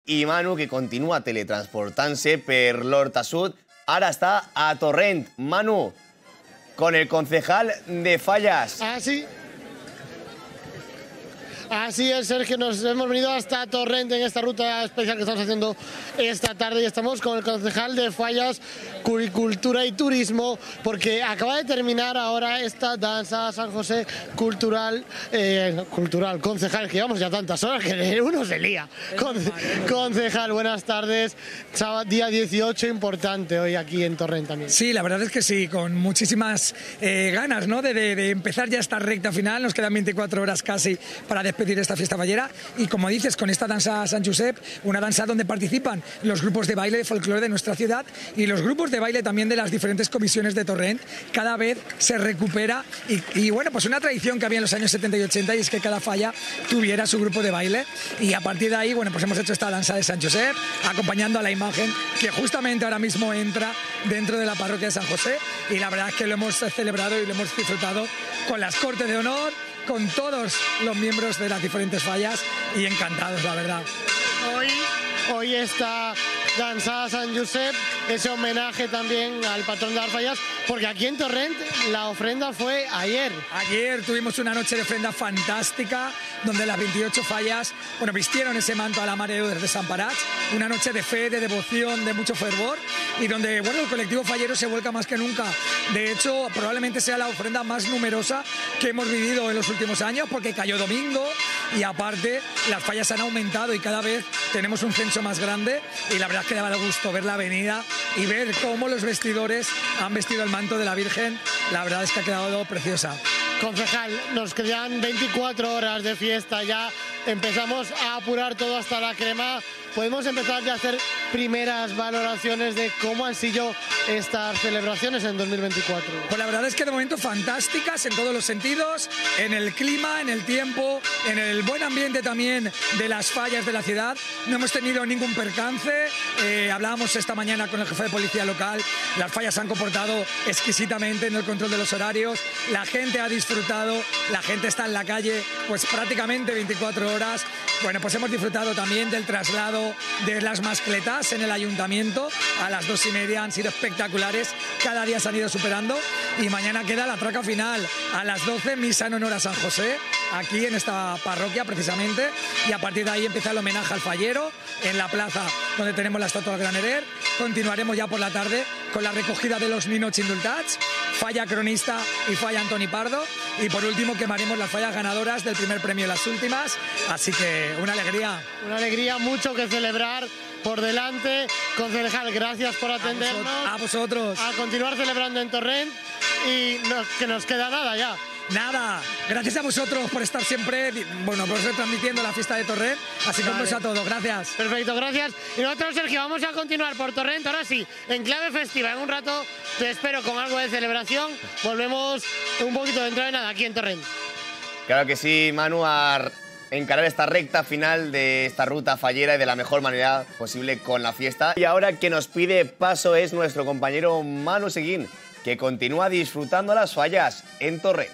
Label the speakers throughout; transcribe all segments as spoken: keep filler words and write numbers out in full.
Speaker 1: i Manu, que continua teletransportant-se per l'Horta Sud, ara està a Torrent. Manu, con el concejal de Fallas.
Speaker 2: Ah, sí. Así es, Sergio, nos hemos venido hasta Torrent en esta ruta especial que estamos haciendo esta tarde y estamos con el concejal de Fallas, Cultura y Turismo, porque acaba de terminar ahora esta danza San José cultural, eh, cultural, concejal, que llevamos ya tantas horas que uno se lía. Conce, concejal, buenas tardes, sábado, día dieciocho, importante hoy aquí en Torrent también.
Speaker 3: Sí, la verdad es que sí, con muchísimas eh, ganas, ¿no? de, de, de empezar ya esta recta final, nos quedan veinticuatro horas casi para despedir pedir esta fiesta fallera y, como dices, con esta danza San Josep, una danza donde participan los grupos de baile de folclore de nuestra ciudad y los grupos de baile también de las diferentes comisiones de Torrent. Cada vez se recupera y, y bueno, pues una tradición que había en los años setenta y ochenta, y es que cada falla tuviera su grupo de baile, y a partir de ahí, bueno, pues hemos hecho esta danza de San Josep acompañando a la imagen que justamente ahora mismo entra dentro de la parroquia de San José, y la verdad es que lo hemos celebrado y lo hemos disfrutado con las cortes de honor, con todos los miembros de las diferentes fallas, y encantados, la verdad.
Speaker 2: Hoy, hoy esta danza San Josep, ese homenaje también al patrón de las fallas, porque aquí en Torrent la ofrenda fue ayer.
Speaker 3: Ayer tuvimos una noche de ofrenda fantástica, donde las veintiocho fallas, bueno, vistieron ese manto a la Mare de Déu de Sant Parats, una noche de fe, de devoción, de mucho fervor, y donde, bueno, el colectivo fallero se vuelca más que nunca. De hecho, probablemente sea la ofrenda más numerosa que hemos vivido en los últimos años, porque cayó domingo y aparte las fallas han aumentado y cada vez tenemos un censo más grande, y la verdad es que daba gusto ver la avenida y ver cómo los vestidores han vestido el manto de la Virgen. La verdad es que ha quedado preciosa.
Speaker 2: Concejal, nos quedan veinticuatro horas de fiesta ya, empezamos a apurar todo hasta la crema. Podemos empezar ya a hacer primeras valoraciones de cómo han sido estas celebraciones en dos mil veinticuatro.
Speaker 3: Pues la verdad es que de momento fantásticas en todos los sentidos, en el clima, en el tiempo, en el buen ambiente también de las fallas de la ciudad. No hemos tenido ningún percance, eh, hablábamos esta mañana con el jefe de policía local, las fallas se han comportado exquisitamente en el control de los horarios, la gente ha disfrutado, la gente está en la calle pues prácticamente veinticuatro horas. Bueno, pues hemos disfrutado también del traslado de las mascletas en el ayuntamiento a las dos y media, han sido espectaculares, cada día se han ido superando, y mañana queda la traca final a las doce, misa en honor a San José, aquí en esta parroquia precisamente, y a partir de ahí empieza el homenaje al fallero en la plaza donde tenemos la estatua del Granerer. Continuaremos ya por la tarde con la recogida de los ninos indultats, falla cronista y falla Antoni Pardo, y por último quemaremos las fallas ganadoras del primer premio y las últimas, así que una alegría.
Speaker 2: Una alegría, mucho que celebrar por delante. Concejal, gracias por atendernos.
Speaker 3: A vosotros.
Speaker 2: A continuar celebrando en Torrent, y no, que nos queda nada ya.
Speaker 3: Nada, gracias a vosotros por estar siempre, bueno, por estar transmitiendo la fiesta de Torrent, así que vale. Un beso a todos, gracias.
Speaker 2: Perfecto, gracias. Y nosotros, Sergio, vamos a continuar por Torrent, ahora sí, en clave festiva. En un rato te espero con algo de celebración. Volvemos un poquito dentro de nada aquí en Torrent.
Speaker 1: Claro que sí, Manu, a encarar esta recta final de esta ruta fallera y de la mejor manera posible con la fiesta. Y ahora que nos pide paso es nuestro compañero Manu Seguín, que continúa disfrutando las fallas en Torrent.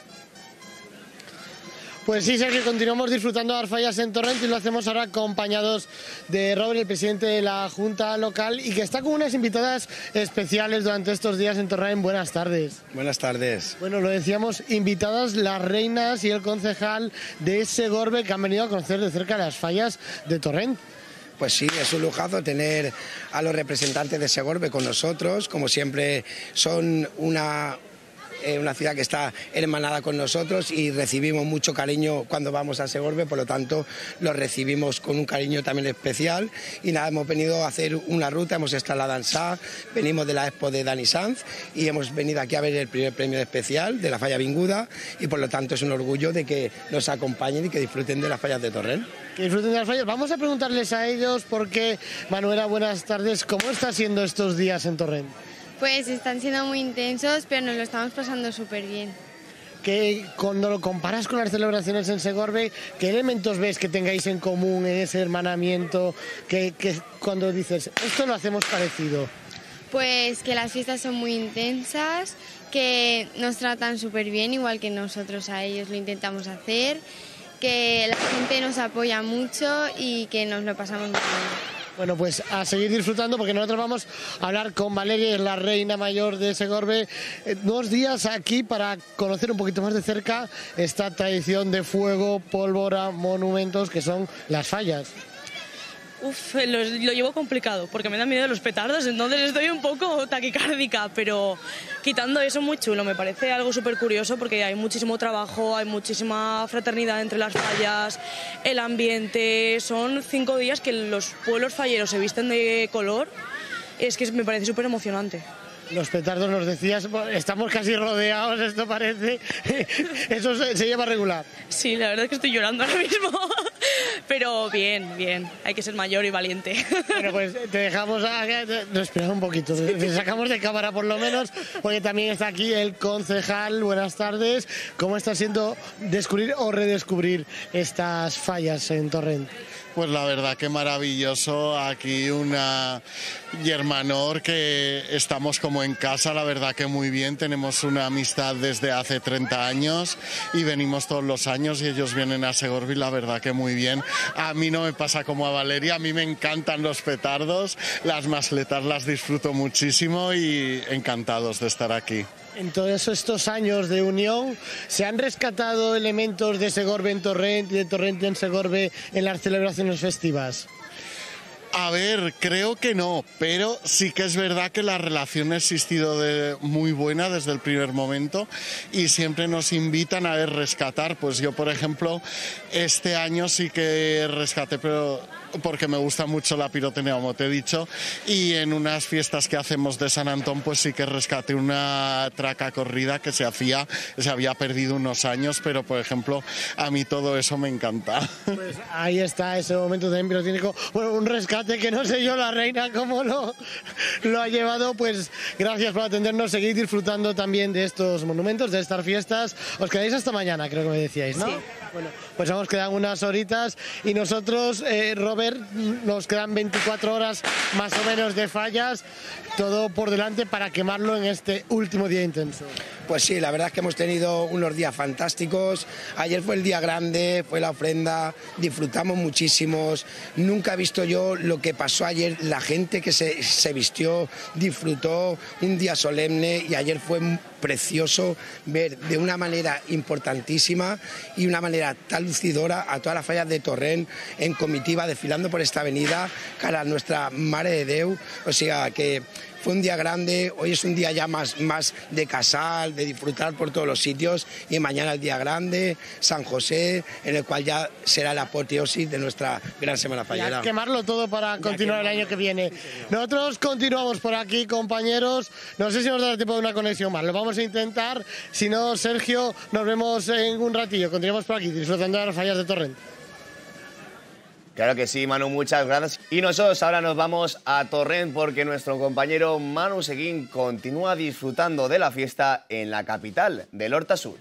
Speaker 2: Pues sí, Sergio, continuamos disfrutando de las fallas en Torrent, y lo hacemos ahora acompañados de Robert, el presidente de la Junta Local, y que está con unas invitadas especiales durante estos días en Torrent. Buenas tardes.
Speaker 4: Buenas tardes.
Speaker 2: Bueno, lo decíamos, invitadas las reinas y el concejal de Segorbe, que han venido a conocer de cerca las fallas de Torrent.
Speaker 4: Pues sí, es un lujazo tener a los representantes de Segorbe con nosotros. Como siempre, son una... una ciudad que está hermanada con nosotros y recibimos mucho cariño cuando vamos a Segorbe, por lo tanto los recibimos con un cariño también especial. Y nada, hemos venido a hacer una ruta, hemos estado en la danza, venimos de la expo de Dani Sanz y hemos venido aquí a ver el primer premio especial de la falla Vinguda, y por lo tanto es un orgullo de que nos acompañen y que disfruten de las fallas de Torrent.
Speaker 2: Que disfruten de las fallas. Vamos a preguntarles a ellos porque, Manuela, buenas tardes, ¿cómo está siendo estos días en Torrent?
Speaker 5: Pues están siendo muy intensos, pero nos lo estamos pasando súper bien.
Speaker 2: Que cuando lo comparas con las celebraciones en Segorbe, ¿qué elementos ves que tengáis en común en ese hermanamiento? Que, que cuando dices, esto lo hacemos parecido.
Speaker 5: Pues que las fiestas son muy intensas, que nos tratan súper bien, igual que nosotros a ellos lo intentamos hacer, que la gente nos apoya mucho y que nos lo pasamos muy bien.
Speaker 2: Bueno, pues a seguir disfrutando porque nosotros vamos a hablar con Valeria, la reina mayor de Segorbe, eh, unos días aquí para conocer un poquito más de cerca esta tradición de fuego, pólvora, monumentos que son las fallas.
Speaker 6: Uf, lo, lo llevo complicado porque me da miedo los petardos, entonces estoy un poco taquicárdica, pero quitando eso muy chulo, me parece algo súper curioso porque hay muchísimo trabajo, hay muchísima fraternidad entre las fallas, el ambiente, son cinco días que los pueblos falleros se visten de color, es que me parece súper emocionante.
Speaker 2: Los petardos, nos decías, estamos casi rodeados, esto parece, eso se, se lleva regular.
Speaker 6: Sí, la verdad es que estoy llorando ahora mismo, pero bien, bien, hay que ser mayor y valiente.
Speaker 2: Bueno, pues te dejamos, a, respirar un poquito, te sacamos de cámara por lo menos, porque también está aquí el concejal. Buenas tardes, ¿cómo está siendo descubrir o redescubrir estas fallas en Torrent?
Speaker 7: Pues la verdad que maravilloso, aquí una Germanor que estamos como en casa, la verdad que muy bien, tenemos una amistad desde hace treinta años y venimos todos los años y ellos vienen a Segorbe, la verdad que muy bien. A mí no me pasa como a Valeria, a mí me encantan los petardos, las masletas las disfruto muchísimo y encantados de estar aquí.
Speaker 2: En todos estos años de unión, ¿se han rescatado elementos de Segorbe en Torrent y de Torrent en Segorbe en las celebraciones festivas?
Speaker 7: A ver, creo que no, pero sí que es verdad que la relación ha existido de muy buena desde el primer momento y siempre nos invitan a ver, rescatar. Pues yo, por ejemplo, este año sí que rescaté, pero porque me gusta mucho la pirotecnia, como te he dicho, y en unas fiestas que hacemos de San Antón, pues sí que rescaté una traca corrida que se hacía, se había perdido unos años, pero por ejemplo, a mí todo eso me encanta.
Speaker 2: Pues ahí está ese momento también pirotécnico, bueno, un rescate que no sé yo la reina cómo lo, lo ha llevado, pues gracias por atendernos, seguid disfrutando también de estos monumentos, de estas fiestas. Os quedáis hasta mañana, creo que me decíais, ¿no?
Speaker 6: Sí.
Speaker 2: Bueno, pues vamos, quedan unas horitas y nosotros, eh, Robert, nos quedan veinticuatro horas más o menos de fallas, todo por delante para quemarlo en este último día intenso.
Speaker 4: Pues sí, la verdad es que hemos tenido unos días fantásticos. Ayer fue el día grande, fue la ofrenda, disfrutamos muchísimos. Nunca he visto yo lo que pasó ayer, la gente que se, se vistió, disfrutó, un día solemne, y ayer fue precioso ver de una manera importantísima y una manera tan lucidora a todas las fallas de Torrent en comitiva desfilando por esta avenida cara a nuestra Mare de Déu. O sea que fue un día grande, hoy es un día ya más, más de casal, de disfrutar por todos los sitios, y mañana el día grande, San José, en el cual ya será la apoteosis de nuestra gran Semana Fallera.
Speaker 2: Ya quemarlo todo para ya continuar el año que viene. Sí, nosotros continuamos por aquí, compañeros. No sé si nos da tiempo de una conexión más, lo vamos a intentar. Si no, Sergio, nos vemos en un ratillo. Continuamos por aquí, disfrutando de las fallas de Torrent.
Speaker 1: Claro que sí, Manu, muchas gracias. Y nosotros ahora nos vamos a Torrent porque nuestro compañero Manu Seguín continúa disfrutando de la fiesta en la capital del Horta Sur.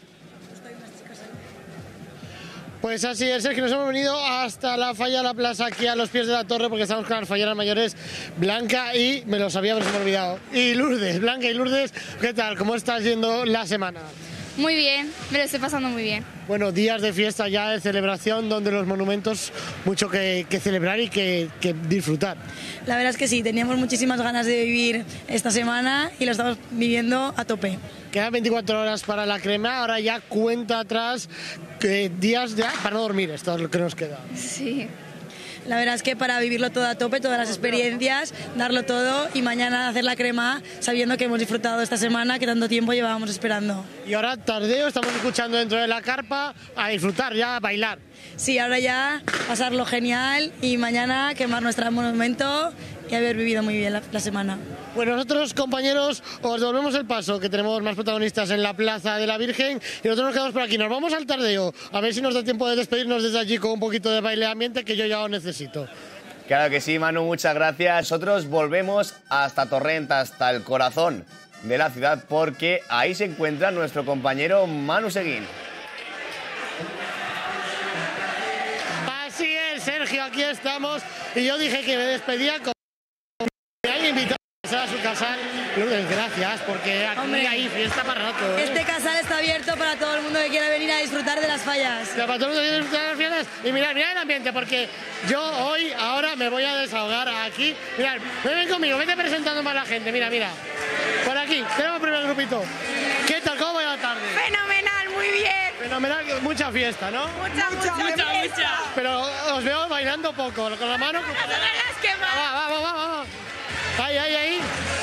Speaker 2: Pues así es, Sergio, nos hemos venido hasta la falla, la plaza, aquí a los pies de la torre, porque estamos con las falleras mayores, Blanca y, me lo sabía, pero se me ha olvidado, y Lourdes. Blanca y Lourdes, ¿qué tal? ¿Cómo está yendo la semana?
Speaker 8: Muy bien, me lo estoy pasando muy bien.
Speaker 2: Bueno, días de fiesta ya, de celebración, donde los monumentos, mucho que, que celebrar y que, que disfrutar.
Speaker 6: La verdad es que sí, teníamos muchísimas ganas de vivir esta semana y lo estamos viviendo a tope.
Speaker 2: Quedan veinticuatro horas para la crema, ahora ya cuenta atrás, que días ya para no dormir, esto es lo que nos queda.
Speaker 8: Sí.
Speaker 6: La verdad es que para vivirlo todo a tope, todas las experiencias, darlo todo y mañana hacer la crema sabiendo que hemos disfrutado esta semana que tanto tiempo llevábamos esperando.
Speaker 2: Y ahora tardeo, estamos escuchando dentro de la carpa a disfrutar, ya a bailar.
Speaker 6: Sí, ahora ya pasarlo genial y mañana quemar nuestro monumento y haber vivido muy bien la, la semana.
Speaker 2: Bueno, nosotros, compañeros, os devolvemos el paso, que tenemos más protagonistas en la Plaza de la Virgen, y nosotros nos quedamos por aquí. Nos vamos al tardeo, a ver si nos da tiempo de despedirnos desde allí con un poquito de baile ambiente, que yo ya lo necesito.
Speaker 1: Claro que sí, Manu, muchas gracias. Nosotros volvemos hasta Torrent, hasta el corazón de la ciudad, porque ahí se encuentra nuestro compañero Manu Seguín.
Speaker 2: Así es, Sergio, aquí estamos, y yo dije que me despedía con... Hay invitados a su casal. Lourdes, gracias, porque aquí
Speaker 9: Hombre,
Speaker 2: hay fiesta para rato. ¿eh?
Speaker 9: Este casal está abierto para todo el mundo que quiera venir a disfrutar de las fallas.
Speaker 2: Para todo el mundo que quiera disfrutar de las fiestas. Y mirad, mirad el ambiente, porque yo hoy, ahora me voy a desahogar aquí. Mirad, ven conmigo, vete presentando más a la gente. Mira, mira. Por aquí, tenemos el primer grupito. ¿Qué tal? ¿Cómo va la tarde?
Speaker 9: Fenomenal, muy bien.
Speaker 2: Fenomenal, mucha fiesta, ¿no?
Speaker 9: Mucha, mucha, mucha, mucha.
Speaker 2: Pero os veo bailando poco, con la mano. Va, va, va, va, va. Ahí, ahí, ahí.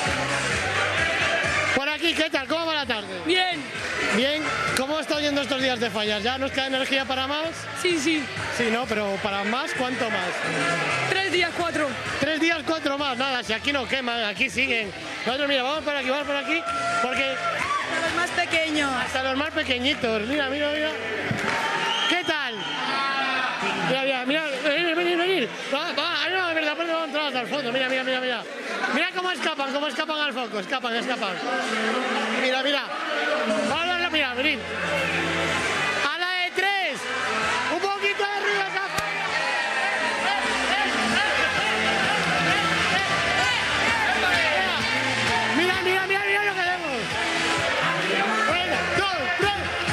Speaker 2: Por aquí, ¿qué tal? ¿Cómo va la tarde?
Speaker 6: Bien.
Speaker 2: Bien. ¿Cómo está yendo estos días de fallas? ¿Ya nos queda energía para más?
Speaker 6: Sí, sí.
Speaker 2: Sí, ¿no? Pero para más, ¿cuánto más?
Speaker 6: Tres días, cuatro.
Speaker 2: Tres días, cuatro más. Nada, si aquí no queman, aquí siguen. Nosotros, mira, vamos por aquí, vamos por aquí, porque...
Speaker 9: Hasta los más pequeños.
Speaker 2: Hasta los más pequeñitos. Mira, mira, mira. ¿Qué tal? Mira, mira, mira. Venir, venir, venir. Va, va, ahí va, verdad, vamos a entrar hasta el fondo. Mira, mira, mira, mira. Mira cómo escapan, cómo escapan al foco. Escapan, escapan. Mira, mira. Vamos a mira, venid. A la de tres. Un poquito de ruido acá. Mira, mira, mira, mira lo que vemos. Bueno, dos, tres.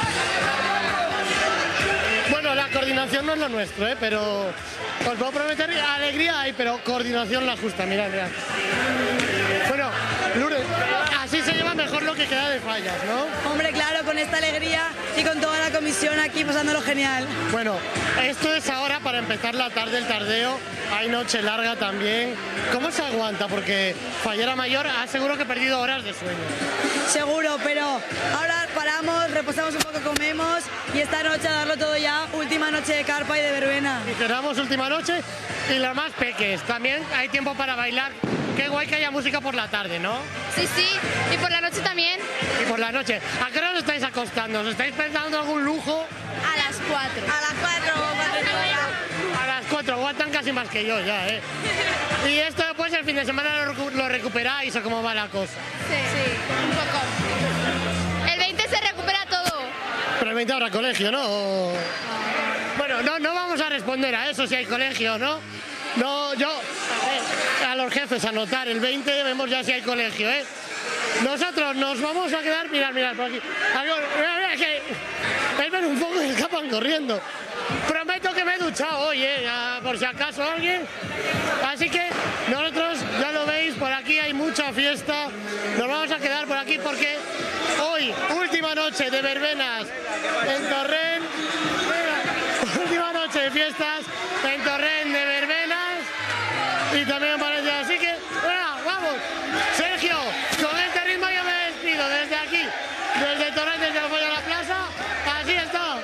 Speaker 2: Bueno, la coordinación no es lo nuestro, ¿eh? Pero os puedo prometer alegría hay, pero coordinación la justa. Mirad, mirad. Bueno, Lourdes, así se lleva mejor lo que queda de fallas, ¿no?
Speaker 9: Hombre, claro, con esta alegría y con toda la comisión aquí pasándolo genial.
Speaker 2: Bueno, esto es ahora para empezar la tarde, el tardeo. Hay noche larga también. ¿Cómo se aguanta? Porque Fallera Mayor ha seguro que he perdido horas de sueño.
Speaker 9: Seguro, pero ahora paramos, reposamos un poco, comemos y esta noche a darlo todo ya. Última noche de carpa y de verbena.
Speaker 2: Y cerramos última noche y las más peques. También hay tiempo para bailar. Qué guay que haya música por la tarde, ¿no?
Speaker 8: Sí, sí, y por la noche también.
Speaker 2: Y por la noche. ¿A qué hora os estáis acostando? ¿Os estáis pensando algún lujo?
Speaker 8: A las cuatro.
Speaker 9: A las cuatro,
Speaker 2: A las cuatro, aguantan casi más que yo ya, ¿eh? Y esto después el fin de semana lo, recu lo recuperáis o cómo va la cosa.
Speaker 8: Sí, sí, un poco. El veinte se recupera todo.
Speaker 2: Pero el veinte habrá colegio, ¿no? O... Bueno, no, no vamos a responder a eso si hay colegio, ¿no? No, yo, a, ver, a los jefes a anotar, el veinte vemos ya si hay colegio, ¿eh? Nosotros nos vamos a quedar, mirad, mirad, por aquí. Algo, mira, mira, que ahí ven un poco y escapan corriendo. Prometo que me he duchado hoy, ¿eh? A, por si acaso alguien. Así que nosotros, ya lo veis, por aquí hay mucha fiesta. Nos vamos a quedar por aquí porque hoy, última noche de verbenas en Torrent. Mira, última noche de fiestas en Torrent de verbenas. Y también en Valencia. Así que, bueno, vamos. Sergio, con este ritmo yo me despido desde aquí, desde Torrent, desde el Folla a la Plaza. Así está.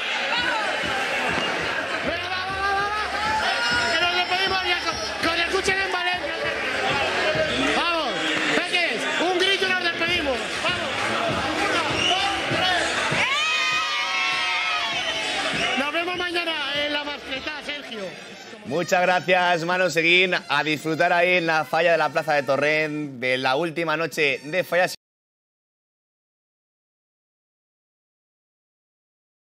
Speaker 2: Venga, va, va, va, va. Que nos despedimos ya con, con escuchen en Valencia. Vamos, peques, un grito y nos despedimos. Vamos. Uno, dos, tres. Nos vemos mañana en la mascleta, Sergio.
Speaker 1: Muchas gracias, Manu Seguín. A disfrutar ahí en la falla de la Plaza de Torrent de la última noche de fallas.